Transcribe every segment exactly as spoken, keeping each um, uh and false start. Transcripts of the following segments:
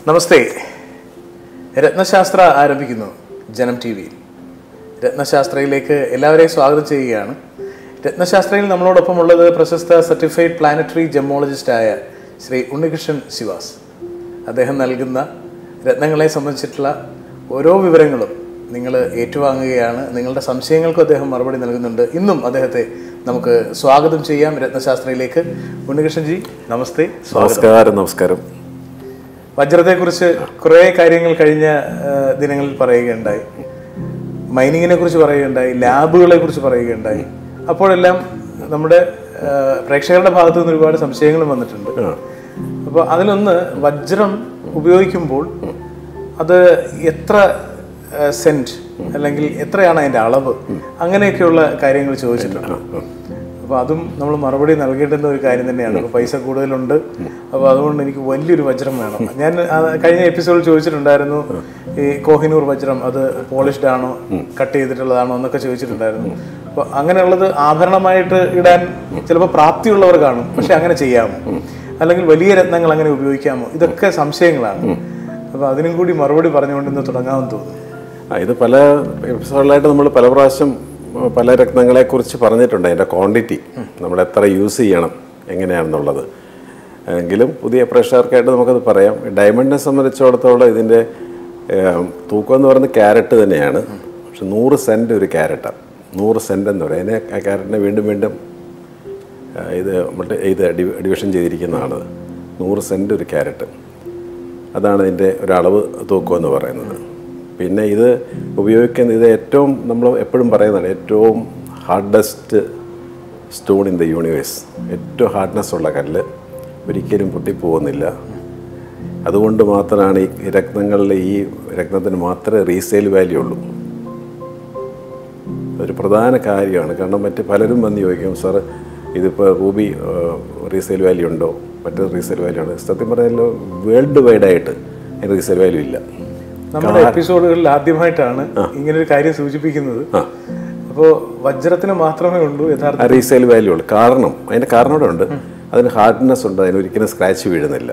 നമസ്തേ. രത്നശാസ്ത്ര ആരംഭിക്കുന്നു ജനം ടി വിയിൽ. രത്നശാസ്ത്രയിലേക്ക് എല്ലാവരെയും സ്വാഗതം ചെയ്യുകയാണ്. രത്നശാസ്ത്രയിൽ നമ്മളോടൊപ്പം ഉള്ളത് പ്രശസ്ത സർട്ടിഫൈഡ് പ്ലാനറ്ററി ജെമ്മോളജിസ്റ്റായ ശ്രീ ഉണ്ണികൃഷ്ണൻ ശിവാസ്. അദ്ദേഹം നൽകുന്ന രത്നങ്ങളെ സംബന്ധിച്ചിട്ടുള്ള ഓരോ വിവരങ്ങളും നിങ്ങൾ ഏറ്റുവാങ്ങുകയാണ്. നിങ്ങളുടെ സംശയങ്ങൾക്കും അദ്ദേഹം മറുപടി നൽകുന്നുണ്ട്. ഇന്നും അദ്ദേഹത്തെ നമുക്ക് സ്വാഗതം ചെയ്യാം രത്നശാസ്ത്രയിലേക്ക്. ഉണ്ണികൃഷ്ണൻജി നമസ്തേ. നമസ്കാരം. നമസ്കാരം. വജ്രത്തെക്കുറിച്ച് കുറേ കാര്യങ്ങൾ കഴിഞ്ഞ ദിനങ്ങളിൽ പറയുകയുണ്ടായി. മൈനിങ്ങിനെ കുറിച്ച് പറയുകയുണ്ടായി, ലാബുകളെ കുറിച്ച് പറയുകയുണ്ടായി. അപ്പോഴെല്ലാം നമ്മുടെ പ്രേക്ഷകരുടെ ഭാഗത്തു നിന്ന് ഒരുപാട് സംശയങ്ങളും വന്നിട്ടുണ്ട്. അപ്പോൾ അതിലൊന്ന്, വജ്രം ഉപയോഗിക്കുമ്പോൾ അത് എത്ര സെന്റ് അല്ലെങ്കിൽ എത്രയാണ് അതിൻ്റെ അളവ്, അങ്ങനെയൊക്കെയുള്ള കാര്യങ്ങൾ ചോദിച്ചിട്ടുണ്ട്. അപ്പോൾ അതും നമ്മൾ മറുപടി നൽകേണ്ടുന്ന ഒരു കാര്യം തന്നെയാണ്. അപ്പോൾ പൈസ കൂടുതലുണ്ട്, അപ്പോൾ അതുകൊണ്ട് എനിക്ക് വലിയൊരു വജ്രം വേണം. ഞാൻ കഴിഞ്ഞ എപ്പിസോഡിൽ ചോദിച്ചിട്ടുണ്ടായിരുന്നു, ഈ കോഹിനൂർ വജ്രം അത് പോളിഷ്ഡ് ആണോ, കട്ട് ചെയ്തിട്ടുള്ളതാണോ എന്നൊക്കെ ചോദിച്ചിട്ടുണ്ടായിരുന്നു. അപ്പോൾ അങ്ങനെയുള്ളത് ആഭരണമായിട്ട് ഇടാൻ ചിലപ്പോൾ പ്രാപ്തിയുള്ളവർ കാണും, പക്ഷെ അങ്ങനെ ചെയ്യാമോ, അല്ലെങ്കിൽ വലിയ രത്നങ്ങൾ അങ്ങനെ ഉപയോഗിക്കാമോ, ഇതൊക്കെ സംശയങ്ങളാണ്. അപ്പോൾ അതിനും കൂടി മറുപടി പറഞ്ഞുകൊണ്ട് ഇന്ന് തുടങ്ങാമെന്ന് തോന്നുന്നു. ഇത് പല എപ്പിസോഡിലായിട്ട് നമ്മൾ പല പ്രാവശ്യം പല രത്നങ്ങളെക്കുറിച്ച് പറഞ്ഞിട്ടുണ്ട്. അതിൻ്റെ ക്വാണ്ടിറ്റി നമ്മൾ എത്ര യൂസ് ചെയ്യണം എങ്ങനെയാണെന്നുള്ളത്. എങ്കിലും പുതിയ പ്രേക്ഷകർക്കായിട്ട് നമുക്കത് പറയാം. ഡയമണ്ടിനെ സംബന്ധിച്ചിടത്തോളം ഇതിൻ്റെ തൂക്കം എന്ന് പറയുന്നത് ക്യാരറ്റ് തന്നെയാണ്. പക്ഷെ നൂറ് സെൻറ്റ് ഒരു ക്യാരറ്റാണ്. നൂറ് സെൻറ്റ് എന്ന് പറയും. അതിനെ ആ ക്യാരറ്റിനെ വീണ്ടും വീണ്ടും ഇത് മറ്റേ ഇത് ഡിവിഷൻ ചെയ്തിരിക്കുന്നതാണ്. നൂറ് സെൻറ്റ് ഒരു ക്യാരറ്റ്, അതാണ് ഇതിൻ്റെ ഒരളവ് തൂക്കം എന്ന് പറയുന്നത്. പിന്നെ ഇത് ഉപയോഗിക്കുന്ന ഇത് ഏറ്റവും നമ്മൾ എപ്പോഴും പറയുന്നതാണ്, ഏറ്റവും hardest stone in the universe. ഏറ്റവും ഹാർഡ്നെസ് ഉള്ള കല്ല്, ഒരിക്കലും പൊട്ടിപ്പോകുന്നില്ല. അതുകൊണ്ട് മാത്രമാണ് ഈ രത്നങ്ങളിൽ ഈ രത്നത്തിന് മാത്രമേ റീസെയിൽ വാല്യൂ ഉള്ളൂ. അതൊരു പ്രധാന കാര്യമാണ്. കാരണം മറ്റ് പലരും വന്ന് ചോദിക്കും, സാർ ഇതിപ്പോൾ റൂബി റീസെയിൽ വാല്യൂ ഉണ്ടോ, മറ്റൊരു റീസെയിൽ വാല്യൂ ഉണ്ട്. സത്യം പറഞ്ഞാൽ വേൾഡ് വൈഡായിട്ട് അതിന് റീസെയിൽ വാല്യൂ ഇല്ല. നമ്മുടെ എപ്പിസോഡുകളിൽ ആദ്യമായിട്ടാണ് ഇങ്ങനൊരു കാര്യം സൂചിപ്പിക്കുന്നത്. അപ്പോൾ വജ്രത്തിന് മാത്രമേ ഉള്ളൂ യഥാർത്ഥ റീസെയിൽ വാല്യൂ ഉള്ളൂ. കാരണം അതിൻ്റെ കാരണം ഇവിടെ ഉണ്ട്. അതിന് ഹാർഡ്നെസ് ഉണ്ട്, അതിന് ഒരിക്കലും സ്ക്രാച്ച് വീഴുന്നില്ല.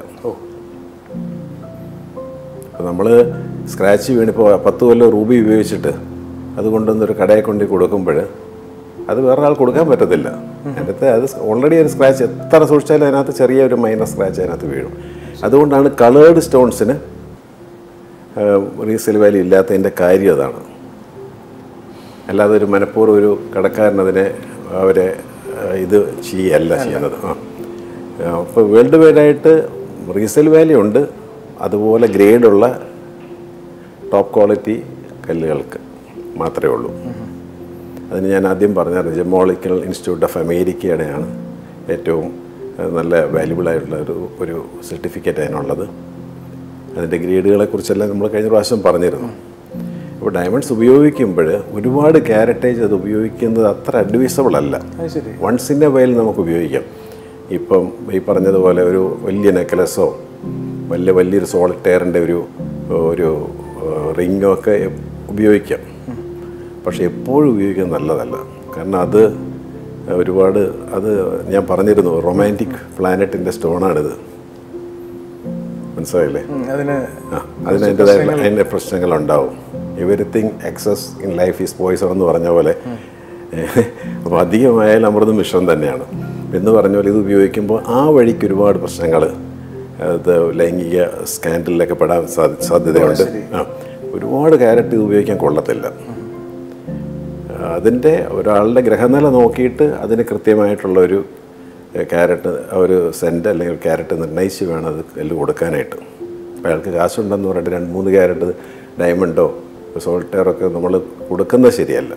അപ്പോൾ നമ്മൾ സ്ക്രാച്ച് വീണിപ്പോൾ പത്ത് കൊല്ലം റൂബി ഉപയോഗിച്ചിട്ട് അതുകൊണ്ടൊന്നൊരു കടയെ കൊണ്ട് കൊടുക്കുമ്പോൾ അത് വേറൊരാൾ കൊടുക്കാൻ പറ്റത്തില്ല. അതിനകത്ത് അത് ഓൾറെഡി ഒരു സ്ക്രാച്ച് എത്ര സൂക്ഷിച്ചാലും അതിനകത്ത് ചെറിയൊരു മൈനർ സ്ക്രാച്ച് അതിനകത്ത് വീഴും. അതുകൊണ്ടാണ് കളേർഡ് സ്റ്റോൺസിന് റീസെയിൽ വാല്യൂ ഇല്ലാത്തതിൻ്റെ കാര്യം അതാണ്. അല്ലാതെ ഒരു മനഃപൂർവ്വം ഒരു കടക്കാരൻ അതിനെ അവരെ ഇത് ചെയ്യല്ല ചെയ്യുന്നത്. ആ അപ്പോൾ വേൾഡ് വൈഡായിട്ട് റീസെയിൽ വാല്യൂ ഉണ്ട്. അതുപോലെ ഗ്രേഡുള്ള ടോപ്പ് ക്വാളിറ്റി കല്ലുകൾക്ക് മാത്രമേ ഉള്ളൂ. അതിന് ഞാൻ ആദ്യം പറഞ്ഞായിരുന്നു, ജെമോളിക്കൽ ഇൻസ്റ്റിറ്റ്യൂട്ട് ഓഫ് അമേരിക്കയുടെയാണ് ഏറ്റവും നല്ല വാല്യുബിളായിട്ടുള്ള ഒരു ഒരു സർട്ടിഫിക്കറ്റ് അതിനുള്ളത്. അതിൻ്റെ ഗ്രേഡുകളെക്കുറിച്ചെല്ലാം നമ്മൾ കഴിഞ്ഞ പ്രാവശ്യം പറഞ്ഞിരുന്നു. അപ്പോൾ ഡയമണ്ട്സ് ഉപയോഗിക്കുമ്പോൾ ഒരുപാട് ക്യാരറ്റേജ് അത് ഉപയോഗിക്കുന്നത് അത്ര അഡ്വൈസബിൾ അല്ല. വൺസ് ഇൻ എ വൈൽ നമുക്ക് ഉപയോഗിക്കാം. ഇപ്പം ഈ പറഞ്ഞതുപോലെ ഒരു വലിയ നെക്ലസോ വലിയ വലിയൊരു സോളിറ്റെയറിൻ്റെ ഒരു ഒരു റിങ്ങോ ഒക്കെ ഉപയോഗിക്കാം. പക്ഷെ എപ്പോഴും ഉപയോഗിക്കാൻ നല്ലതല്ല. കാരണം അത് ഒരുപാട് അത് ഞാൻ പറഞ്ഞിരുന്നു, റൊമാൻറ്റിക് പ്ലാനറ്റിൻ്റെ സ്റ്റോണാണിത്. മനസ്സിലായില്ലേ? അതിന് അതിന് അതിൻ്റെതായ അതിൻ്റെ പ്രശ്നങ്ങളുണ്ടാവും. Everything excess in life is poison എന്ന് പറഞ്ഞ പോലെ. അപ്പോൾ അധികമായാലും അമൃതും വിഷം തന്നെയാണ് എന്ന് പറഞ്ഞ പോലെ ഇത് ഉപയോഗിക്കുമ്പോൾ ആ വഴിക്ക് ഒരുപാട് പ്രശ്നങ്ങൾ, അത് ലൈംഗിക സ്കാൻഡലിലൊക്കെ പെടാൻ സാധ്യ സാധ്യതയുണ്ട്. ആ ഒരുപാട് ക്യാരറ്റ് ഇത് ഉപയോഗിക്കാൻ കൊള്ളത്തില്ല. അതിൻ്റെ ഒരാളുടെ ഗ്രഹനില നോക്കിയിട്ട് അതിന് കൃത്യമായിട്ടുള്ള ഒരു ക്യാരറ്റ് ഒരു സെൻറ്റ് അല്ലെങ്കിൽ ക്യാരറ്റ് നിർണ്ണയിച്ച് വേണം അത് കല്ല് കൊടുക്കാനായിട്ട്. അപ്പോൾ അയാൾക്ക് കാശുണ്ടെന്ന് പറഞ്ഞിട്ട് രണ്ട് മൂന്ന് ക്യാരറ്റ് ഡയമണ്ടോ സോൾട്ടെയറൊക്കെ നമ്മൾ കൊടുക്കുന്നത് ശരിയല്ല.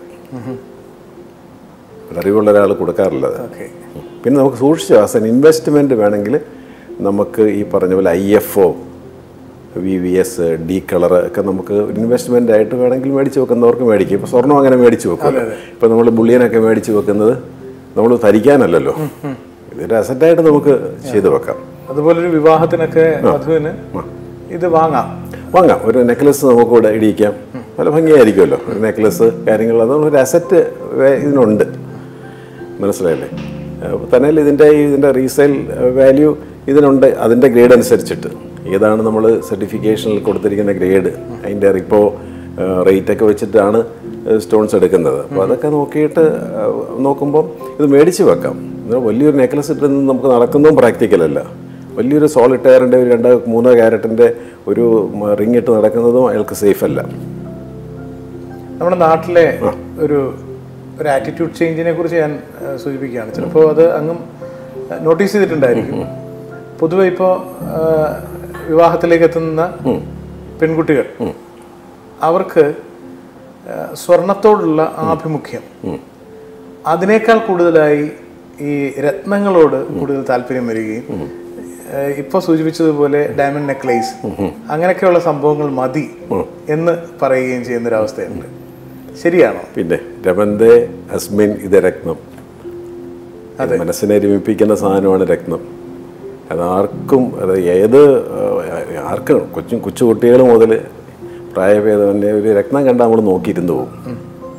അറിവുള്ള ഒരാൾ കൊടുക്കാറില്ല. പിന്നെ നമുക്ക് സൂക്ഷിച്ചു ആസ് എൻ ഇൻവെസ്റ്റ്മെൻറ്റ് വേണമെങ്കിൽ നമുക്ക് ഈ പറഞ്ഞ പോലെ I F O V V S D colour ഒക്കെ നമുക്ക് ഇൻവെസ്റ്റ്മെൻ്റ് ആയിട്ട് വേണമെങ്കിൽ മേടിച്ച് വെക്കുന്നവർക്ക് മേടിക്കും. ഇപ്പോൾ സ്വർണ്ണം അങ്ങനെ മേടിച്ച് വെക്കുമല്ലോ. ഇപ്പോൾ നമ്മൾ ബുള്ളിയനൊക്കെ മേടിച്ച് വെക്കുന്നത് നമ്മൾ ധരിക്കാനല്ലല്ലോ, ഇതൊരു അസറ്റായിട്ട് നമുക്ക് ചെയ്തു വെക്കാം. അതുപോലൊരു വിവാഹത്തിനൊക്കെ വധുവിന് ഇത് വാങ്ങാം വാങ്ങാം ഒരു നെക്ലസ് നമുക്ക് ഇവിടെ ഇടിയിക്കാം. നല്ല ഭംഗിയായിരിക്കുമല്ലോ ഒരു നെക്ലസ് കാര്യങ്ങൾ. അതുകൊണ്ട് ഒരു അസറ്റ് ഇതിനുണ്ട്. മനസ്സിലായില്ലേ? തന്നെ ഇതിൻ്റെ ഇതിൻ്റെ റീസെയിൽ വാല്യൂ ഇതിനുണ്ട്, അതിൻ്റെ ഗ്രേഡ് അനുസരിച്ചിട്ട്. ഏതാണ് നമ്മൾ സർട്ടിഫിക്കേഷനിൽ കൊടുത്തിരിക്കുന്ന ഗ്രേഡ്, അതിൻ്റെ ഇപ്പോൾ റേറ്റൊക്കെ വെച്ചിട്ടാണ് സ്റ്റോൺസ് എടുക്കുന്നത്. അപ്പോൾ അതൊക്കെ നോക്കിയിട്ട് നോക്കുമ്പം ഇത് മേടിച്ച് വെക്കാം. വലിയൊരു നെക്ലസ് ഇട്ട് നമുക്ക് നടക്കുന്നതും പ്രാക്ടിക്കലല്ല. വലിയൊരു സോളിറ്റയറിൻ്റെ ഒരു രണ്ട് മൂന്നോ ക്യാരറ്റിൻ്റെ ഒരു റിങ് ഇട്ട് നടക്കുന്നതും അയാൾക്ക് സേഫ് അല്ല. നമ്മുടെ നാട്ടിലെ ഒരു ഒരു ആറ്റിറ്റ്യൂഡ് ചേഞ്ചിനെ കുറിച്ച് ഞാൻ സൂചിപ്പിക്കുകയാണ്. ചിലപ്പോൾ അത് അങ്ങും നോട്ടീസ് ചെയ്തിട്ടുണ്ടായിരിക്കും. പൊതുവെ ഇപ്പോൾ വിവാഹത്തിലേക്ക് എത്തുന്ന പെൺകുട്ടികൾ അവർക്ക് സ്വർണത്തോടുള്ള ആഭിമുഖ്യം അതിനേക്കാൾ കൂടുതലായി ഈ രത്നങ്ങളോട് കൂടുതൽ താല്പര്യം വരികയും ഇപ്പോൾ സൂചിപ്പിച്ചതുപോലെ ഡയമണ്ട് നെക്ലേസ് അങ്ങനെയൊക്കെയുള്ള സംഭവങ്ങൾ മതി എന്ന് പറയുകയും ചെയ്യുന്നൊരവസ്ഥയുണ്ട്. ശരിയാണോ? പിന്നെ രമന്തേ അസ്മിൻ ഇത് രത്നം, മനസ്സിനെ രമിപ്പിക്കുന്ന സാധനമാണ് രത്നം. അത് ആർക്കും, അത് ഏത് ആർക്കും, കൊച്ചു കൊച്ചു കുട്ടികൾ മുതൽ പ്രായഭേദമന്യേ ഒരു രത്നം കണ്ടാൽ നമ്മൾ നോക്കിയിരുന്നു പോകും.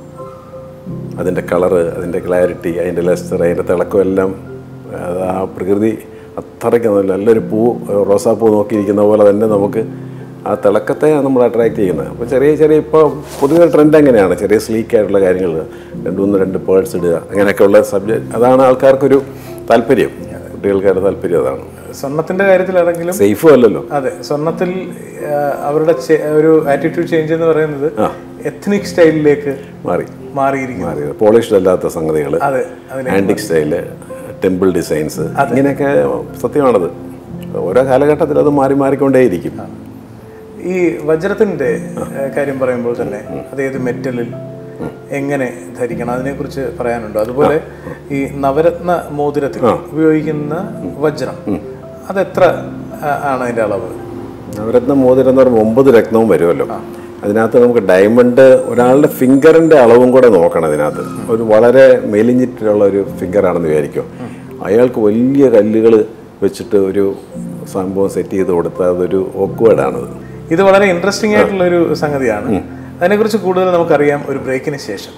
അതിൻ്റെ കളറ്, അതിൻ്റെ ക്ലാരിറ്റി, അതിൻ്റെ ലസ്റ്റർ, അതിൻ്റെ തിളക്കം എല്ലാം അത് ആ പ്രകൃതി അത്രയ്ക്ക് നല്ലൊരു പൂ, റോസാപ്പൂ നോക്കിയിരിക്കുന്ന പോലെ തന്നെ നമുക്ക് ആ തിളക്കത്തെ നമ്മൾ അട്രാക്ട് ചെയ്യുന്നത്. അപ്പോൾ ചെറിയ ചെറിയ ഇപ്പോൾ പൊതുവെ ട്രെൻഡ് അങ്ങനെയാണ്, ചെറിയ സ്ലീക്ക് ആയിട്ടുള്ള കാര്യങ്ങൾ, രണ്ട് മൂന്ന് രണ്ട് പേഴ്സ് ഇടുക, അങ്ങനെയൊക്കെയുള്ള സബ്ജക്റ്റ്, അതാണ് ആൾക്കാർക്കൊരു താല്പര്യം, കുട്ടികൾക്കാരുടെ താല്പര്യം അതാണ്. സ്വർണത്തിന്റെ കാര്യത്തിലാണെങ്കിലും സേഫും അല്ലല്ലോ. അതെ, സ്വർണത്തിൽ അവരുടെ ഒരു ആറ്റിറ്റ്യൂഡ് ചേഞ്ച് എന്ന് പറയുന്നത് എത്നിക് സ്റ്റൈലിലേക്ക് മാറി മാറിയിരിക്കുന്നു. പോളിഷ്ഡ് അല്ലാത്ത സംഗതികൾ, ആന്റിക് സ്റ്റൈല്, ടെമ്പിൾ ഡിസൈൻസ്, ഇങ്ങനെയൊക്കെ സത്യമാണത്. ഓരോ കാലഘട്ടത്തിൽ അത് മാറി മാറിക്കൊണ്ടേയിരിക്കും. ഈ വജ്രത്തിന്റെ കാര്യം പറയുമ്പോൾ തന്നെ അത് ഏത് മെറ്റലിൽ എങ്ങനെ ധരിക്കണം അതിനെക്കുറിച്ച് പറയാനുണ്ടോ? അതുപോലെ ഈ നവരത്ന മോതിരത്തിൽ ഉപയോഗിക്കുന്ന വജ്രം അതെത്ര ആണ് അതിൻ്റെ അളവ്? നവരത്ന മോതിരം എന്ന് പറയുമ്പോൾ ഒമ്പത് രത്നവും വരുമല്ലോ. അതിനകത്ത് നമുക്ക് ഡയമണ്ട് ഒരാളുടെ ഫിംഗറിൻ്റെ അളവും കൂടെ നോക്കണം. അതിനകത്ത് ഒരു വളരെ മെലിഞ്ഞിട്ടുള്ള ഒരു ഫിംഗറാണെന്ന് വിചാരിക്കും, അയാൾക്ക് വലിയ കല്ലുകൾ വെച്ചിട്ട് ഒരു സംഭവം സെറ്റ് ചെയ്ത് കൊടുത്താൽ അതൊരു ഓക്വേർഡാണത്. ഇത് വളരെ ഇൻട്രസ്റ്റിംഗ് ആയിട്ടുള്ളൊരു സംഗതിയാണ്. അതിനെക്കുറിച്ച് കൂടുതൽ നമുക്കറിയാം ഒരു ബ്രേക്കിന് ശേഷം.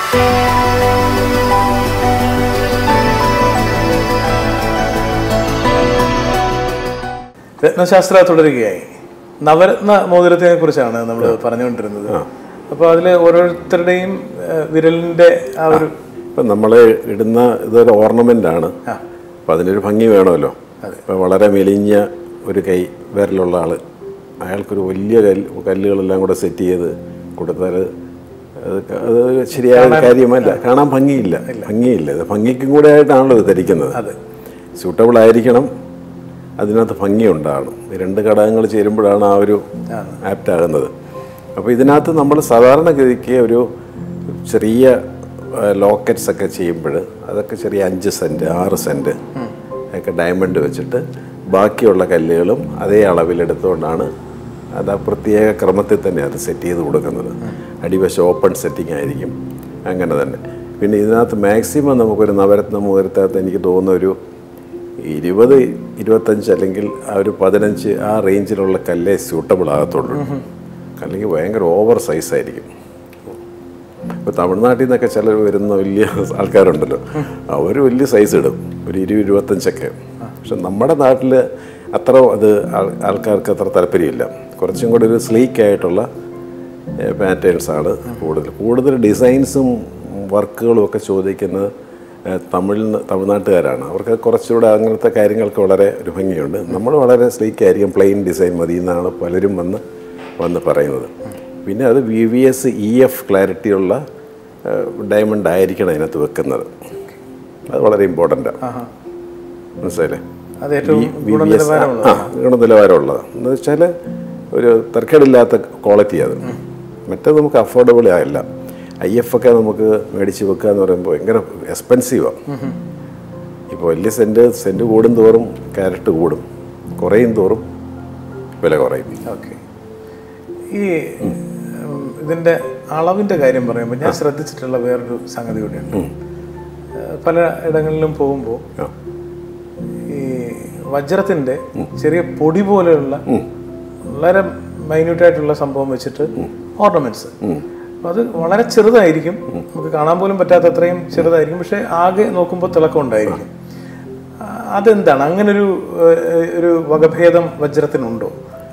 രത്നശാസ്ത്ര തുടരുകയായി. നവരത്ന മോതിരത്തിനെ കുറിച്ചാണ് നമ്മൾ പറഞ്ഞുകൊണ്ടിരുന്നത്. അപ്പോൾ അതിൽ ഓരോരുത്തരുടെയും വിരലിൻ്റെ ആ ഒരു, ഇപ്പം നമ്മൾ ഇടുന്ന ഇതൊരു ഓർണമെൻ്റ് ആണ്, അപ്പം അതിനൊരു ഭംഗി വേണമല്ലോ. ഇപ്പം വളരെ മെലിഞ്ഞ ഒരു കൈ വിരലുള്ള ആൾ, അയാൾക്കൊരു വലിയ കല്ല് കല്ലുകളെല്ലാം കൂടെ സെറ്റ് ചെയ്ത് കൊടുത്താൽ അത് ശരിയായ കാര്യമല്ല, കാണാൻ ഭംഗിയില്ല ഭംഗിയില്ല ഇത് ഭംഗിക്കും കൂടെ ആയിട്ടാണല്ലോ ഇത് ധരിക്കുന്നത്. സ്യൂട്ടബിൾ ആയിരിക്കണം, അതിനകത്ത് ഭംഗി ഉണ്ടാകണം. ഈ രണ്ട് ഘടകങ്ങൾ ചേരുമ്പോഴാണ് ആ ഒരു ആപ്റ്റ് ആകുന്നത്. അപ്പോൾ ഇതിനകത്ത് നമ്മൾ സാധാരണഗതിക്ക് ഒരു ചെറിയ ലോക്കറ്റ്സ് ഒക്കെ ചെയ്യുമ്പോൾ അതൊക്കെ ചെറിയ അഞ്ച് സെൻറ്റ് ആറ് സെൻറ്റ് ഒക്കെ ഡയമണ്ട് വെച്ചിട്ട് ബാക്കിയുള്ള കല്ലുകളും അതേ അളവിലെടുത്തുകൊണ്ടാണ് അത് ആ പ്രത്യേക ക്രമത്തിൽ തന്നെ അത് സെറ്റ് ചെയ്ത് കൊടുക്കുന്നത്. അടിവശം ഓപ്പൺ സെറ്റിംഗ് ആയിരിക്കും, അങ്ങനെ തന്നെ. പിന്നെ ഇതിനകത്ത് മാക്സിമം നമുക്കൊരു നവരത്ന മോതിരത്തിനകത്ത് എനിക്ക് തോന്നുന്ന ഒരു ഇരുപത് ഇരുപത്തഞ്ച് അല്ലെങ്കിൽ ആ ഒരു പതിനഞ്ച് ആ റേഞ്ചിലുള്ള കല്ലേ സ്യൂട്ടബിൾ ആകത്തുള്ളൂ. അല്ലെങ്കിൽ ഭയങ്കര ഓവർ സൈസായിരിക്കും. ഇപ്പോൾ തമിഴ്നാട്ടിൽ നിന്നൊക്കെ ചിലർ വരുന്ന വലിയ ആൾക്കാരുണ്ടല്ലോ, അവർ വലിയ സൈസ് ഇടും, ഒരു ഇരുപത് ഇരുപത്തഞ്ചൊക്കെ. പക്ഷെ നമ്മുടെ നാട്ടിൽ അത്ര അത് ആൾക്കാർക്ക് അത്ര താല്പര്യമില്ല. കുറച്ചും കൂടി ഒരു സ്ലീക്ക് ആയിട്ടുള്ള പാറ്റേൺസാണ് കൂടുതൽ കൂടുതൽ ഡിസൈൻസും വർക്കുകളും ഒക്കെ ചോദിക്കുന്നത് തമിഴ് തമിഴ്നാട്ടുകാരാണ്. അവർക്ക് കുറച്ചുകൂടെ അങ്ങനത്തെ കാര്യങ്ങൾക്ക് വളരെ ഒരു ഭംഗിയുണ്ട്. നമ്മൾ വളരെ സ്ലീക്ക് ആയിരിക്കും, പ്ലെയിൻ ഡിസൈൻ മതി എന്നാണ് പലരും വന്ന് വന്ന് പറയുന്നത്. പിന്നെ അത് V V S E F ക്ലാരിറ്റിയുള്ള ഡയമണ്ട് ആയിരിക്കണം അതിനകത്ത് വെക്കുന്നത്. അത് വളരെ ഇമ്പോർട്ടൻ്റാണ്, മനസ്സിലായില്ലേ? ആ ഗുണനിലവാരമുള്ളത് എന്ന് വെച്ചാൽ ഒരു തർക്കമില്ലാത്ത ക്വാളിറ്റി. അത് മറ്റേത് നമുക്ക് അഫോർഡബിൾ ആയില്ല. ഐ എഫ് ഒക്കെ നമുക്ക് മേടിച്ച് വെക്കുക എന്ന് പറയുമ്പോൾ ഭയങ്കര എക്സ്പെൻസീവാണ്. ഇപ്പോൾ വലിയ സെൻറ്റ് സെൻറ്റ് കൂടും തോറും ക്യാരറ്റ് കൂടും, കുറയും തോറും വില കുറയും. ഓക്കെ, ഈ ഇതിൻ്റെ അളവിൻ്റെ കാര്യം പറയുമ്പോൾ ഞാൻ ശ്രദ്ധിച്ചിട്ടുള്ള വേറൊരു സംഗതി കൂടിയുണ്ട്. പല ഇടങ്ങളിലും പോകുമ്പോൾ ഈ വജ്രത്തിൻ്റെ ചെറിയ പൊടി പോലെയുള്ള വളരെ മൈന്യൂട്ടായിട്ടുള്ള സംഭവം വെച്ചിട്ട് ഓർണമെന്റ്സ്, അപ്പം അത് വളരെ ചെറുതായിരിക്കും, നമുക്ക് കാണാൻ പോലും പറ്റാത്ത അത്രയും ചെറുതായിരിക്കും, പക്ഷെ ആകെ നോക്കുമ്പോൾ തിളക്കം ഉണ്ടായിരിക്കും. അതെന്താണ് അങ്ങനൊരു ഒരു വകഭേദം വജ്രത്തിനുണ്ടോ?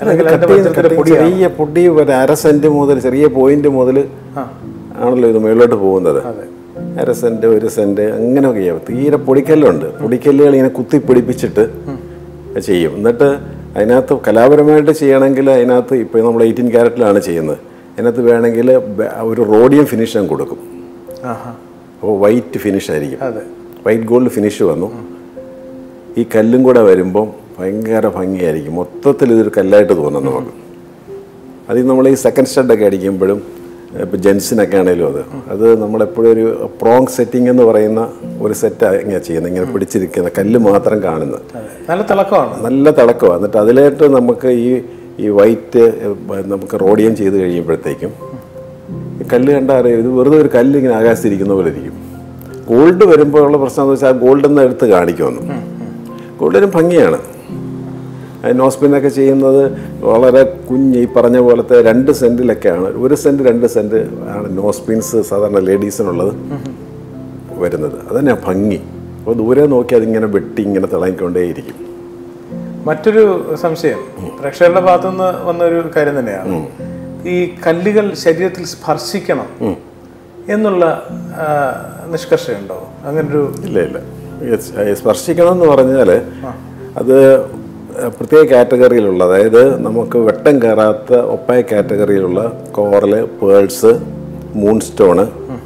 ചെറിയ പൊടി ഒരു അര സെന്റ് മുതൽ ചെറിയ പോയിന്റ് മുതൽ ആണല്ലോ ഇത് മുകളിലോട്ട് പോകുന്നത്. അര സെന്റ് ഒരു സെന്റ് അങ്ങനെയൊക്കെയാവും. തീരെ പൊടിക്കല്ലുണ്ട്. പൊടിക്കല്ലുകൾ ഇങ്ങനെ കുത്തി പിടിപ്പിച്ചിട്ട് ചെയ്യും. എന്നിട്ട് അതിനകത്ത് കലാപരമായിട്ട് ചെയ്യണമെങ്കിൽ അതിനകത്ത് ഇപ്പോൾ നമ്മൾ എയ്റ്റീൻ ക്യാരറ്റിലാണ് ചെയ്യുന്നത്. അതിനകത്ത് വേണമെങ്കിൽ ഒരു റോഡിയം ഫിനിഷ് കൊടുക്കും. അപ്പോൾ വൈറ്റ് ഫിനിഷ് ആയിരിക്കും. വൈറ്റ് ഗോൾഡ് ഫിനിഷ് വന്നു. ഈ കല്ലും കൂടെ വരുമ്പം ഭയങ്കര ഭംഗിയായിരിക്കും. മൊത്തത്തിൽ ഇതൊരു കല്ലായിട്ട് തോന്നും നമുക്ക്. അതിൽ നമ്മൾ ഈ സെക്കൻഡ് സ്റ്റഡൊക്കെ അടിക്കുമ്പോഴും ഇപ്പോൾ ജെൻസിനൊക്കെ ആണെങ്കിലും അത് അത് നമ്മളെപ്പോഴും ഒരു പ്രോങ് സെറ്റിംഗ് എന്ന് പറയുന്ന ഒരു സെറ്റാണ് ഇങ്ങനെ ചെയ്യുന്നത്. ഇങ്ങനെ പിടിച്ചിരിക്കുന്ന കല്ല് മാത്രം കാണുന്നത്. നല്ല തിളക്കമാണ്. നല്ല തിളക്കമാണ്. എന്നിട്ട് അതിലായിട്ട് നമുക്ക് ഈ ഈ വൈറ്റ് നമുക്ക് റോഡിയം ചെയ്ത് കഴിയുമ്പോഴത്തേക്കും ഈ കല്ല് കണ്ടാൽ അറിയാം ഇത് വെറുതെ ഒരു കല്ല് ഇങ്ങനെ ആകാശത്തിരിക്കുന്ന പോലെ ഇരിക്കും. ഗോൾഡ് വരുമ്പോൾ ഉള്ള പ്രശ്നം എന്ന് വെച്ചാൽ ആ ഗോൾഡെന്ന് എടുത്ത് കാണിക്കുമെന്ന്. ഗോൾഡിനും ഭംഗിയാണ്. നോസ്പിനൊക്കെ ചെയ്യുന്നത് വളരെ കുഞ്ഞ് ഈ പറഞ്ഞ പോലത്തെ രണ്ട് സെൻറ്റിലൊക്കെയാണ്. ഒരു സെൻറ്റ് രണ്ട് സെൻറ്റ് ആണ് നോസ്പിൻസ് സാധാരണ ലേഡീസിനുള്ളത് വരുന്നത്. അതന്നെ ഭംഗി. അപ്പോൾ ദൂരെ നോക്കി അതിങ്ങനെ വെട്ടി ഇങ്ങനെ തിളങ്ങിക്കൊണ്ടേയിരിക്കും. മറ്റൊരു സംശയം പ്രേക്ഷകരുടെ ഭാഗത്തുനിന്ന് വന്നൊരു കാര്യം തന്നെയാണ്, ഈ കല്ലുകൾ ശരീരത്തിൽ സ്പർശിക്കണം എന്നുള്ള നിഷ്കർഷയുണ്ടോ? അങ്ങനൊരു ഇല്ല ഇല്ല. സ്പർശിക്കണം എന്ന് പറഞ്ഞാൽ അത് പ്രത്യേക കാറ്റഗറിയിലുള്ള, അതായത് നമുക്ക് വെട്ടം കയറാത്ത ഒപ്പായ കാറ്റഗറിയിലുള്ള കോറല്, പേൾസ്, മൂൺ സ്റ്റോണ്,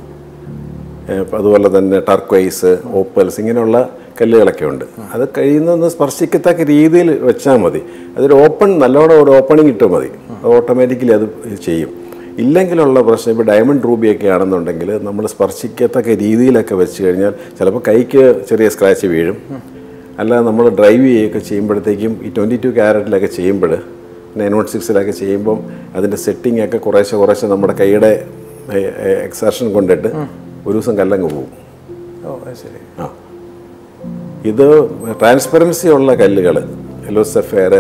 അതുപോലെ തന്നെ ടർക്വൈസ്, ഓപ്പൽസ് ഇങ്ങനെയുള്ള കല്ലുകളൊക്കെ ഉണ്ട്. അത് കഴിയുന്നതെന്ന് സ്പർശിക്കത്തക്ക രീതിയിൽ വെച്ചാൽ മതി. അതൊരു ഓപ്പൺ നല്ലോണം ഒരു ഓപ്പണിങ് ഇട്ടാൽ മതി. അത് ഓട്ടോമാറ്റിക്കലി അത് ചെയ്യും. ഇല്ലെങ്കിലുള്ള പ്രശ്നം ഇപ്പോൾ ഡയമണ്ട് റൂബിയൊക്കെ ആണെന്നുണ്ടെങ്കിൽ നമ്മൾ സ്പർശിക്കത്തക്ക രീതിയിലൊക്കെ വെച്ച് കഴിഞ്ഞാൽ ചിലപ്പോൾ കൈക്ക് ചെറിയ സ്ക്രാച്ച് വീഴും. അല്ലാതെ നമ്മൾ ഡ്രൈവ് ചെയ്യുകയൊക്കെ ചെയ്യുമ്പോഴത്തേക്കും ഈ ട്വൻറ്റി ടു ക്യാരറ്റിലൊക്കെ ചെയ്യുമ്പോൾ നയൻ വൺ സിക്സിലൊക്കെ ചെയ്യുമ്പം അതിൻ്റെ സെറ്റിംഗ് ഒക്കെ കുറേശ്ശെ കുറേശ്ശെ നമ്മുടെ കൈയുടെ എക്സർഷൻ കൊണ്ടിട്ട് ഒരു ദിവസം കല്ലങ്ങ് പോകും. ആ ഇത് ട്രാൻസ്പെറൻസി ഉള്ള കല്ലുകൾ, yellow sapphire,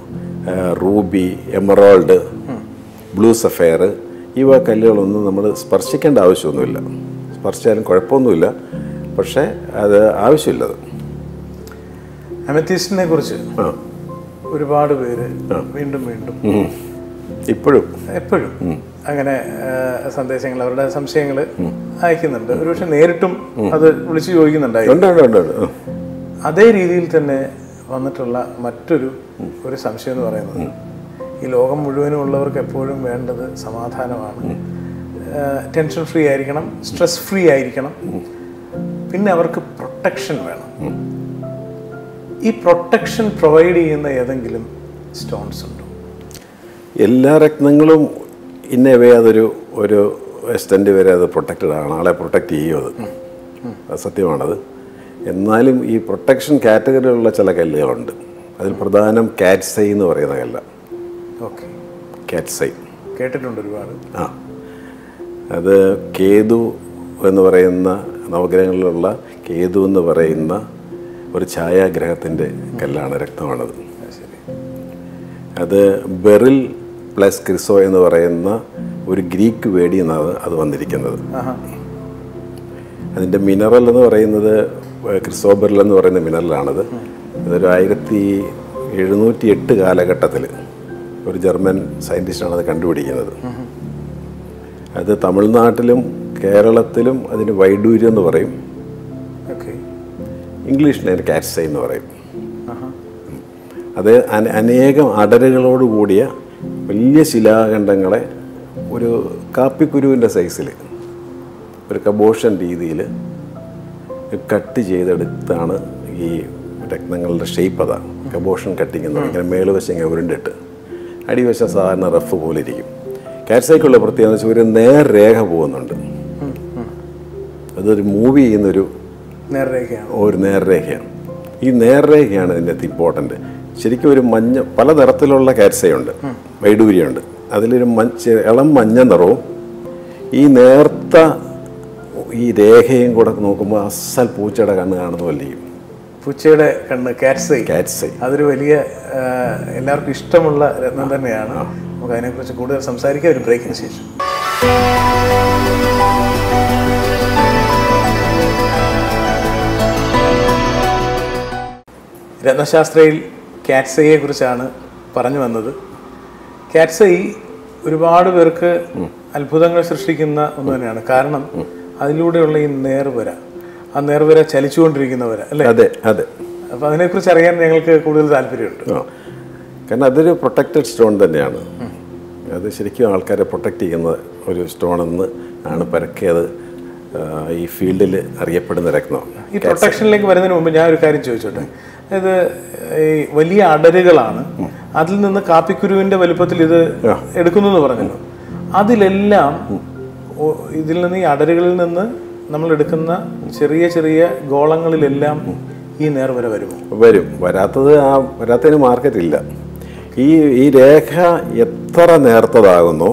ruby, emerald, blue sapphire, ഇവ കല്ലുകളൊന്നും നമ്മൾ സ്പർശിക്കേണ്ട ആവശ്യമൊന്നുമില്ല. സ്പർശിച്ചാലും കുഴപ്പമൊന്നുമില്ല, പക്ഷേ അത് ആവശ്യമില്ലത്. അമethystനെ കുറിച്ച് ഒരുപാട് പേര് വീണ്ടും വീണ്ടും ഇപ്പോഴും എപ്പോഴും അങ്ങനെ സന്ദേശങ്ങൾ, അവരുടെ സംശയങ്ങൾ അയക്കുന്നുണ്ട്. ഒരുപക്ഷെ നേരിട്ടും അത് വിളിച്ചു ചോദിക്കുന്നുണ്ടായി. അതേ രീതിയിൽ തന്നെ വന്നിട്ടുള്ള മറ്റൊരു ഒരു സംശയം എന്ന് പറയുന്നത്, ഈ ലോകം മുഴുവനും ഉള്ളവർക്ക് എപ്പോഴും വേണ്ടത് സമാധാനമാണ്. ടെൻഷൻ ഫ്രീ ആയിരിക്കണം, സ്ട്രെസ് ഫ്രീ ആയിരിക്കണം, പിന്നെ അവർക്ക് പ്രൊട്ടക്ഷൻ വേണം. ഈ പ്രൊട്ടക്ഷൻ പ്രൊവൈഡ് ചെയ്യുന്ന ഏതെങ്കിലും സ്റ്റോൺസ് ഉണ്ടോ? എല്ലാ രത്നങ്ങളും ഇന്നവേ അതൊരു ഒരു എക്സ്റ്റെൻഡ് വരെ അത് പ്രൊട്ടക്റ്റഡ് ആണ്. ആളെ പ്രൊട്ടക്റ്റ് ചെയ്യും. അത് അത് സത്യമാണത്. എന്നാലും ഈ പ്രൊട്ടക്ഷൻ കാറ്റഗറിയിലുള്ള ചില കല്ലുകളുണ്ട്. അതിൽ പ്രധാനം കാറ്റ്സൈ എന്ന് പറയുന്ന കല്ല. ഓക്കെ, കാറ്റ്സൈ കേട്ടിട്ടുണ്ട് ഒരുപാട്. ആ അത് കേതു എന്ന് പറയുന്ന നവഗ്രഹങ്ങളിലുള്ള കേതു എന്ന് പറയുന്ന ഒരു ഛായാഗ്രഹത്തിൻ്റെ കല്ലാണ്, രക്തമാണത്. അത് ബെറിൽ പ്ലസ് ക്രിസോ എന്ന് പറയുന്ന ഒരു ഗ്രീക്ക് വേടിയിൽ നിന്നാണ് അത് വന്നിരിക്കുന്നത്. അതിൻ്റെ മിനറൽ എന്ന് പറയുന്നത് ക്രിസോബെറിൽ എന്ന് പറയുന്ന മിനറലാണത്. അതൊരു ആയിരത്തി എഴുന്നൂറ്റി എട്ട് കാലഘട്ടത്തിൽ ഒരു ജർമ്മൻ സയൻറ്റിസ്റ്റാണ് അത് കണ്ടുപിടിക്കുന്നത്. അത് തമിഴ്നാട്ടിലും കേരളത്തിലും അതിന് വൈഡൂര്യം എന്ന് പറയും. ഇംഗ്ലീഷിൽ അതിന് കാറ്റ്സൈ എന്ന് പറയും. അത് അനേകം അടരുകളോടുകൂടിയ വലിയ ശിലാഖണ്ഡങ്ങളെ ഒരു കാപ്പിക്കുരുവിൻ്റെ സൈസിൽ ഒരു കബോഷൻ രീതിയിൽ കട്ട് ചെയ്തെടുത്താണ് ഈ രത്നങ്ങളുടെ ഷേപ്പ്. അതാണ് കബോഷൻ കട്ടിങ് എന്ന് പറയും. ഇങ്ങനെ മേളുവശം ഇങ്ങനെ ഉരുണ്ടിട്ട് അടിവശം സാധാരണ റഫ് പോലെ ഇരിക്കും. കാറ്റ്സൈക്കുള്ള പ്രത്യേകത വെച്ചാൽ ഒരു നേർരേഖ പോകുന്നുണ്ട്. അതൊരു മൂവ് ചെയ്യുന്നൊരു നേർരേഖയാണ് ഒരു നേർരേഖയാണ്. ഈ നേർരേഖയാണ് ഇതിൻ്റെ ഇമ്പോർട്ടൻ്റ്. ശരിക്കും ഒരു മഞ്ഞ പല നിറത്തിലുള്ള കാറ്റ്സൈയുണ്ട്, വൈഡൂര്യമുണ്ട്. അതിലൊരു മഞ്ഞ ഇളം മഞ്ഞ നിറവും ഈ നേർത്ത ഈ രേഖയും കൂടെ നോക്കുമ്പോൾ അസൽ പൂച്ചയുടെ കണ്ണ് കാണുന്ന പോലെ ഇരിക്കും. പൂച്ചയുടെ കണ്ണ്, കാറ്റ്സൈ. കാറ്റ്സൈ അതൊരു വലിയ എല്ലാവർക്കും ഇഷ്ടമുള്ള രത്നം തന്നെയാണ്. നമുക്ക് അതിനെക്കുറിച്ച് കൂടുതൽ സംസാരിക്കാം ഒരു ബ്രേക്കിന് ശേഷം. രത്നശാസ്ത്രയിൽ കാറ്റ്സയെ കുറിച്ചാണ് പറഞ്ഞു വന്നത്. കാറ്റ്സൈ ഒരുപാട് പേർക്ക് അത്ഭുതങ്ങൾ സൃഷ്ടിക്കുന്ന ഒന്ന് തന്നെയാണ്. കാരണം അതിലൂടെയുള്ള ഈ നേർവര, ആ നേർവര ചലിച്ചുകൊണ്ടിരിക്കുന്നവര അല്ലേ? അതെ അതെ. അപ്പോൾ അതിനെക്കുറിച്ച് അറിയാൻ ഞങ്ങൾക്ക് കൂടുതൽ താല്പര്യമുണ്ട്. കാരണം അതൊരു പ്രൊട്ടക്റ്റഡ് സ്റ്റോൺ തന്നെയാണ്. അത് ശരിക്കും ആൾക്കാരെ പ്രൊട്ടക്റ്റ് ചെയ്യുന്ന ഒരു സ്റ്റോണെന്ന് ആണ് പരക്കെ അത് ഈ ഫീൽഡിൽ അറിയപ്പെടുന്ന രത്നം. ഈ പ്രൊട്ടക്ഷനിലേക്ക് വരുന്നതിന് മുമ്പ് ഞാൻ ഒരു കാര്യം ചോദിച്ചോട്ടെ. അതായത് ഈ വലിയ അടരുകളാണ്, അതിൽ നിന്ന് കാപ്പിക്കുരുവിന്റെ വലുപ്പത്തിൽ ഇത് എടുക്കുന്നു എന്ന് പറഞ്ഞല്ലോ. അതിലെല്ലാം ഇതിൽ നിന്ന് ഈ അടരുകളിൽ നിന്ന് നമ്മൾ എടുക്കുന്ന ചെറിയ ചെറിയ ഗോളങ്ങളിലെല്ലാം ഈ നേർവര വരുമോ? വരും. വരാത്തത് ആ വരാത്തതിന് മാർക്കറ്റ് ഇല്ല. ഈ ഈ രേഖ എത്ര നേർത്തതാകുന്നു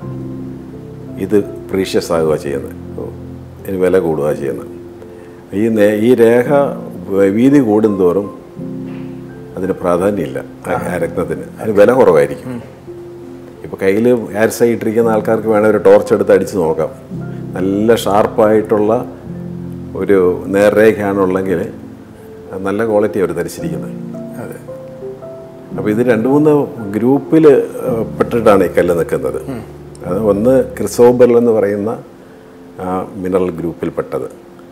ഇത് പ്രീഷ്യസ് ആകുക ചെയ്യുന്നത്, ഇതിന് വില കൂടുക ചെയ്യുന്നത്. ഈ ഈ രേഖ വീതി കൂടുന്തോറും അതിന് പ്രാധാന്യമില്ല. ആ രത്നത്തിന് അതിന് വില കുറവായിരിക്കും. ഇപ്പോൾ കയ്യിൽ ആർസൈ ഇട്ടിരിക്കുന്ന ആൾക്കാർക്ക് വേണേൽ ഒരു ടോർച്ച് എടുത്ത് അടിച്ച് നോക്കാം. നല്ല ഷാർപ്പായിട്ടുള്ള ഒരു നേർരേഖയാണുള്ളെങ്കിൽ നല്ല ക്വാളിറ്റി അവർ ധരിച്ചിരിക്കുന്നത്. അതെ. അപ്പോൾ ഇത് രണ്ട് മൂന്ന് ഗ്രൂപ്പിൽ പെട്ടിട്ടാണ് ഈ കല്ല് നിൽക്കുന്നത്. അത് ഒന്ന് ക്രിസോബൽ എന്ന് പറയുന്ന മിനറൽ ഗ്രൂപ്പിൽപ്പെട്ടത്,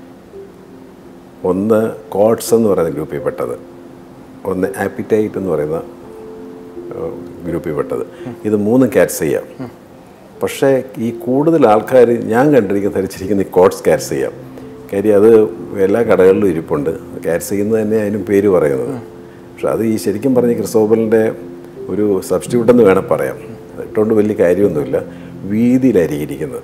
ഒന്ന് കോട്സ് എന്ന് പറയുന്ന ഗ്രൂപ്പിൽപ്പെട്ടത്, ഒന്ന് ആപ്പിറ്റൈറ്റ് എന്ന് പറയുന്ന ഗ്രൂപ്പിൽപ്പെട്ടത്. ഇത് മൂന്നും കാറ്റ്സയ്യ. പക്ഷേ ഈ കൂടുതൽ ആൾക്കാർ ഞാൻ കണ്ടിരിക്കുന്ന ധരിച്ചിരിക്കുന്ന ഈ കോട്സ് കാറ്റ്സയ്യ. കാര്യം അത് എല്ലാ കടകളിലും ഇരിപ്പുണ്ട്. കാറ്റ്സയ്യെന്ന് തന്നെ അതിനും പേര് പറയുന്നത്. പക്ഷെ അത് ഈ ശരിക്കും പറഞ്ഞ ക്രിസോബലിൻ്റെ ഒരു സബ്സ്റ്റിറ്റ്യൂട്ട് എന്ന് വേണം പറയാം. ഇട്ടുകൊണ്ട് വലിയ കാര്യമൊന്നുമില്ല. വീതിയിലായിരിക്കുന്നത്,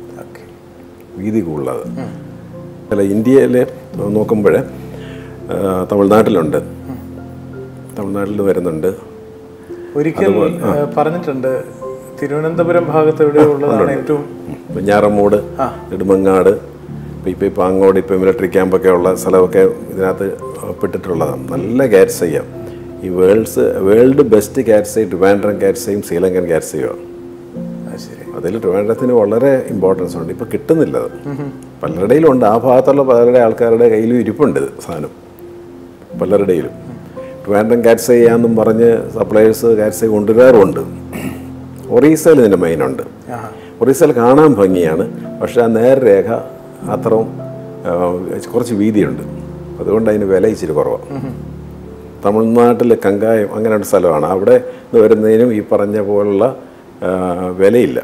വീതി കൂടുതലത്. അല്ല, ഇന്ത്യയിൽ നോക്കുമ്പോൾ തമിഴ്നാട്ടിലുണ്ട്, തമിഴ്നാട്ടിൽ വരുന്നുണ്ട്. ഒരിക്കൽ പറഞ്ഞിട്ടുണ്ട് തിരുവനന്തപുരം ഭാഗത്ത് എവിടെയുള്ളതാണ് ഏറ്റവും വെഞ്ഞാറമ്മൂട്, നെടുമങ്ങാട്, ഇപ്പം ഇപ്പം ഇപ്പം അങ്ങോട്ട് ഇപ്പം മിലിറ്ററി ക്യാമ്പൊക്കെ ഉള്ള സ്ഥലമൊക്കെ ഇതിനകത്ത് പെട്ടിട്ടുള്ളതാണ്. നല്ല കാറ്റ്സയ്യ. ഈ world's world best cat's eye Trivandrum കാറ്റ്സയും ശ്രീലങ്കൻ കാറ്റ്സയും. അതിൽ ട്രിവാൻഡ്രത്തിന് വളരെ ഇമ്പോർട്ടൻസ് ഉണ്ട്. ഇപ്പം കിട്ടുന്നില്ല. അത് പലരുടെയിലും ഉണ്ട്. ആ ഭാഗത്തുള്ള പലരുടെ ആൾക്കാരുടെ കയ്യിലും ഇരിപ്പുണ്ട് സാധനം, പലരുടെയിലും. ട്രിവാൻഡ്രം കാറ്റ്സൈ ചെയ്യാമെന്നും പറഞ്ഞ് സപ്ലയേഴ്സ് കാറ്റ്സൈ കൊണ്ടുവരാറുമുണ്ട്. ഒറീസയിൽ ഇതിൻ്റെ മെയിനുണ്ട്. ഒറീസയിൽ കാണാൻ ഭംഗിയാണ്, പക്ഷേ ആ നേർരേഖ അത്രയും കുറച്ച് വീതിയുണ്ട്. അതുകൊണ്ട് അതിന് വില ഇച്ചിരി കുറവാണ്. തമിഴ്നാട്ടിൽ കങ്കായം അങ്ങനെയുള്ള സ്ഥലമാണ്. അവിടെ നിന്ന് വരുന്നതിനും ഈ പറഞ്ഞ പോലുള്ള വിലയില്ല.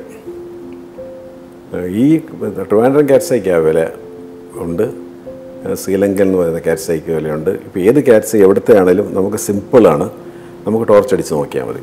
ഈ ട്രിവാൻഡ്രം കാറ്റ്സൈക്ക് ആ വില ഉണ്ട്. ശ്രീലങ്കൻ എന്ന് പറയുന്ന കാറ്റ്സൈക്ക് വിലയുണ്ട്. ഇപ്പോൾ ഏത് കാറ്റ്സൈ എവിടുത്തെ ആണെങ്കിലും നമുക്ക് സിമ്പിളാണ്. നമുക്ക് ടോർച്ച് അടിച്ച് നോക്കിയാൽ മതി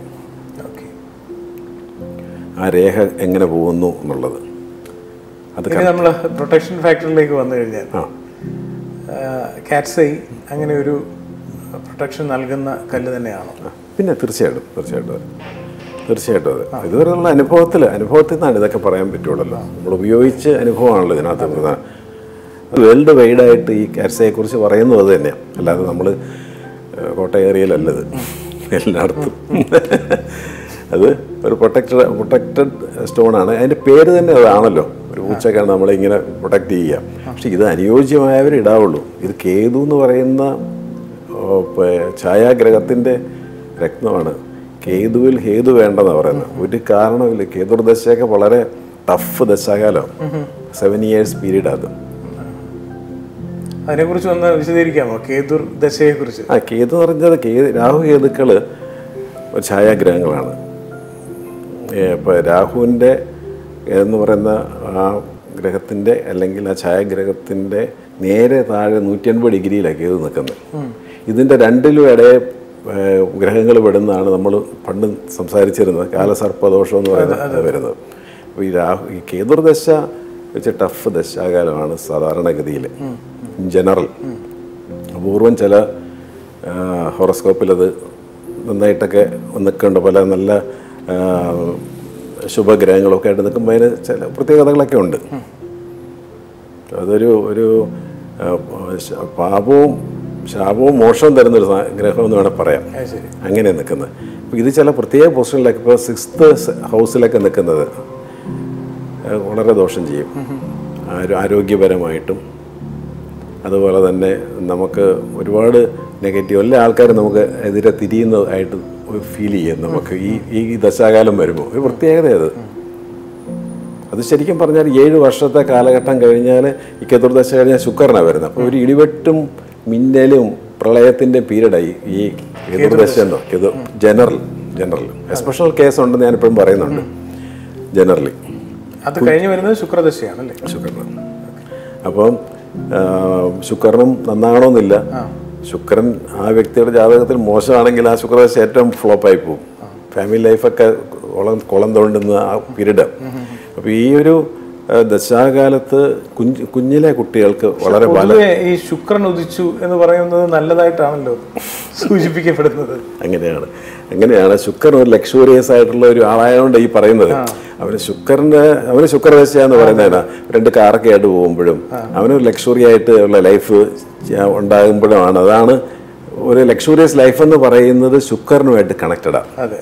ആ രേഖ എങ്ങനെ പോകുന്നു എന്നുള്ളത്. അത് നമ്മൾ പ്രൊട്ടക്ഷൻ ഫാക്ടറിയിലേക്ക് വന്നു കഴിഞ്ഞാൽ കാറ്റ്സൈ അങ്ങനെ ഒരു പ്രൊട്ടക്ഷൻ നൽകുന്ന കല്ല് തന്നെയാണോ? പിന്നെ തീർച്ചയായിട്ടും തീർച്ചയായിട്ടും തീർച്ചയായിട്ടും അതെ. ഇതുവരെ ഉള്ള അനുഭവത്തിൽ അനുഭവത്തിൽ നിന്നാണ് ഇതൊക്കെ പറയാൻ പറ്റുള്ളല്ലോ. നമ്മൾ ഉപയോഗിച്ച് അനുഭവമാണല്ലോ ഇതിനകത്ത് പ്രധാനം. വേൾഡ് വൈഡായിട്ട് ഈ കാറ്റ്സയെക്കുറിച്ച് പറയുന്നത് അത് തന്നെയാണ്. അല്ലാതെ നമ്മൾ കോട്ടയം ഏരിയയിലല്ലത്, എല്ലായിടത്തും. അത് ഒരു പ്രൊട്ടക്റ്റഡ് പ്രൊട്ടക്റ്റഡ് സ്റ്റോണാണ്. അതിൻ്റെ പേര് തന്നെ അതാണല്ലോ. ഒരു പൂച്ചക്കാണ് നമ്മളിങ്ങനെ പ്രൊട്ടക്റ്റ് ചെയ്യുക. പക്ഷെ ഇത് അനുയോജ്യമായവരെ ഇടാവുള്ളൂ. ഇത് കേതു എന്ന് പറയുന്ന ഛായാഗ്രഹത്തിൻ്റെ രത്നമാണ്. കേതുവിൽ ഹേതു വേണ്ടെന്നാണ് പറയുന്നത്. ഒരു കാരണമില്ല. കേതുർദശയൊക്കെ വളരെ ടഫ് ദശാകാലം, സെവൻ ഇയേഴ്സ് പീരീഡ്. അത് അതിനെക്കുറിച്ച് ഒന്ന് വിശദീകരിക്കാമോ? കേതുർ ദശയെക്കുറിച്ച്. ആ കേതു എന്ന് പറഞ്ഞത് കേ രാഹു കേതുക്കൾ ഛായാഗ്രഹങ്ങളാണ്. ഇപ്പോൾ രാഹുവിൻ്റെ എന്ന് പറയുന്ന ആ ഗ്രഹത്തിൻ്റെ അല്ലെങ്കിൽ ആ ഛായാഗ്രഹത്തിൻ്റെ നേരെ താഴെ നൂറ്റി അൻപത് ഡിഗ്രിയിലാണ് കേതു നിൽക്കുന്നത്. ഇതിൻ്റെ രണ്ടിലും ഇടയെ ഗ്രഹങ്ങൾ പെടുന്നതാണ് നമ്മൾ പണ്ട് സംസാരിച്ചിരുന്നത് കാലസർപ്പദോഷം എന്ന് പറയുന്നത് വരുന്നത്. അപ്പോൾ ഈ രാഹു ഈ കേതുർദശ വെച്ച് ടഫ് ദശാകാലമാണ് സാധാരണഗതിയിൽ ജനറൽ. അപൂർവം ചില ഹോറോസ്കോപ്പിലത് നന്നായിട്ടൊക്കെ നിൽക്കേണ്ട പല നല്ല ശുഭഗ്രഹങ്ങളൊക്കെ ആയിട്ട് നിൽക്കുമ്പോൾ അതിന് ചില പ്രത്യേകതകളൊക്കെ ഉണ്ട്. അതൊരു ഒരു പാപവും ശാപവും മോശവും തരുന്നൊരു ഗ്രഹം എന്ന് വേണം പറയാം. അങ്ങനെ നിൽക്കുന്നത്. അപ്പോൾ ഇത് ചില പ്രത്യേക പൊസിഷനിലൊക്കെ ഇപ്പോൾ സിക്സ്ത് ഹൗസിലൊക്കെ നിൽക്കുന്നത് വളരെ ദോഷം ചെയ്യും ആരോഗ്യപരമായിട്ടും. അതുപോലെ തന്നെ നമുക്ക് ഒരുപാട് നെഗറ്റീവ് എല്ലാ ആൾക്കാരും നമുക്ക് എതിരെ തിരിയുന്നതായിട്ട് ഫീൽ ചെയ്യും നമുക്ക് ഈ ഈ ദശാകാലം വരുമ്പോൾ. ഒരു പ്രത്യേകത അത് അത് ശരിക്കും പറഞ്ഞാൽ ഏഴ് വർഷത്തെ കാലഘട്ടം കഴിഞ്ഞാൽ ഈ ചതുർദശ കഴിഞ്ഞാൽ ശുക്രനാണ് വരുന്നത്. അപ്പോൾ ഒരു ഇടിവെട്ടും മിന്നലും പ്രളയത്തിൻ്റെ പീരീഡായി ഈ ചതുർദശ എന്നോ ഇത് ജനറൽ ജനറൽ എസ്പെഷ്യൽ കേസ് ഉണ്ടെന്ന് ഞാനിപ്പോഴും പറയുന്നുണ്ട്. ജനറലി അത് കഴിഞ്ഞ് വരുന്നത് ശുക്രദശയാണല്ലേ? ശുക്രൻ. അപ്പം ശുക്രനും നന്നാകണമെന്നില്ല. ശുക്രൻ ആ വ്യക്തിയുടെ ജാതകത്തിൽ മോശമാണെങ്കിൽ ആ ശുക്രദശ ഏറ്റവും ഫ്ലോപ്പായി പോകും. ഫാമിലി ലൈഫൊക്കെ കുളം കുളം തോണ്ടുന്ന ആ പീരീഡ്. അപ്പോൾ ഈ ഒരു ദശാകാലത്ത് കുഞ്ഞ് കുഞ്ഞിലെ കുട്ടികൾക്ക് വളരെ പല ഈ ശുക്രൻ ഉദിച്ചു എന്ന് പറയുന്നത് നല്ലതായിട്ടാണല്ലോ സൂചിപ്പിക്കപ്പെടുന്നത്. അങ്ങനെയാണ് അങ്ങനെയാണ് ശുക്രൻ ഒരു ലക്ഷൂറിയസ് ആയിട്ടുള്ള ഒരു ആളായതുകൊണ്ട് ഈ പറയുന്നത്. അവന് ശുക്രൻ്റെ അവന് ശുക്രദശ എന്ന് പറയുന്നതാണ്. രണ്ട് കാറൊക്കെ ആയിട്ട് പോകുമ്പോഴും അവനൊരു ലക്ഷറി ആയിട്ട് ഉള്ള ലൈഫ് ഉണ്ടാകുമ്പോഴുമാണ്. അതാണ് ഒരു ലക്ഷൂറിയസ് ലൈഫ് എന്ന് പറയുന്നത് ശുക്രനുമായിട്ട് കണക്റ്റഡാണ്. അതെ.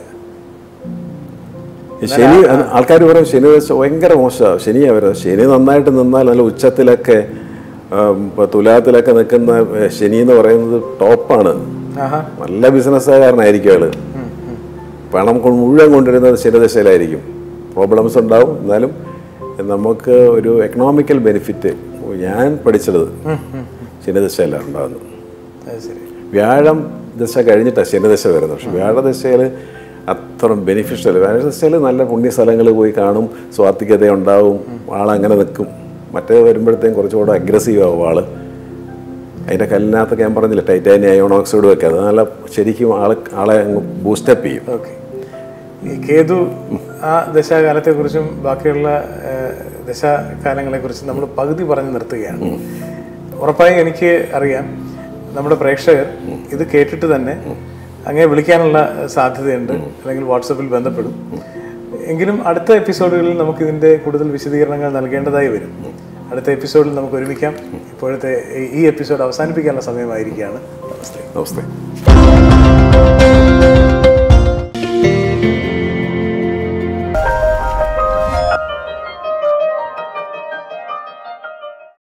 ശനി ആൾക്കാർ പറയും ശനി ഭയങ്കര മോശമാണ്, ശനിയാണ് വരുന്നത്. ശനി നന്നായിട്ട് നിന്നാൽ നല്ല ഉച്ചത്തിലൊക്കെ തുലാത്തിലൊക്കെ നിൽക്കുന്ന ശനി എന്ന് പറയുന്നത് ടോപ്പാണ്. നല്ല ബിസിനസ്സുകാരനായിരിക്കും ആള്. പണം മുഴുവൻ കൊണ്ടുവരുന്നത് ശനിദശയിലായിരിക്കും. പ്രോബ്ലംസ് ഉണ്ടാവും, എന്നാലും നമുക്ക് ഒരു എക്കണോമിക്കൽ ബെനിഫിറ്റ് ഞാൻ പഠിച്ചത് ശനിദശയിലാണ് ഉണ്ടാകുന്നത്. വ്യാഴം ദശ കഴിഞ്ഞിട്ടാണ് ശനിദശ വരുന്നത്. പക്ഷെ വ്യാഴദശയിൽ അത്ര ബെനിഫിഷ്യൽ. വ്യാഴദശയിൽ നല്ല പുണ്യ സ്ഥലങ്ങൾ പോയി കാണും, സ്വാത്വികത ഉണ്ടാവും, ആളങ്ങനെ നിൽക്കും. മറ്റേ വരുമ്പോഴത്തേക്കും കുറച്ചുകൂടെ അഗ്രസീവ് ആവും ആള്. അതിൻ്റെ കല്ലിനകത്തൊക്കെ ഞാൻ പറഞ്ഞില്ല ടൈറ്റാനിയം അയോൺ ഓക്സൈഡ് ഒക്കെ, അത് നല്ല ശരിക്കും ആളെ ആളെ അങ്ങ് ബൂസ്റ്റപ്പ് ചെയ്യും. ഓക്കെ. ഈ കേതു ആ ദശാകാലത്തെക്കുറിച്ചും ബാക്കിയുള്ള ദശാകാലങ്ങളെക്കുറിച്ചും നമ്മൾ പകുതി പറഞ്ഞു നിർത്തുകയാണ്. ഉറപ്പായും എനിക്ക് അറിയാം നമ്മുടെ പ്രേക്ഷകർ ഇത് കേട്ടിട്ട് തന്നെ അങ്ങനെ വിളിക്കാനുള്ള സാധ്യതയുണ്ട്, അല്ലെങ്കിൽ വാട്സപ്പിൽ ബന്ധപ്പെടും. എങ്കിലും അടുത്ത എപ്പിസോഡുകളിൽ നമുക്ക് ഇതിൻ്റെ കൂടുതൽ വിശദീകരണങ്ങൾ നൽകേണ്ടതായി വരും. അടുത്ത എപ്പിസോഡിൽ നമുക്ക് ഒരുമിക്കാം. ഇപ്പോഴത്തെ ഈ എപ്പിസോഡ് അവസാനിപ്പിക്കാനുള്ള സമയമായിരിക്കുകയാണ്. നമസ്തേ. നമസ്തേ.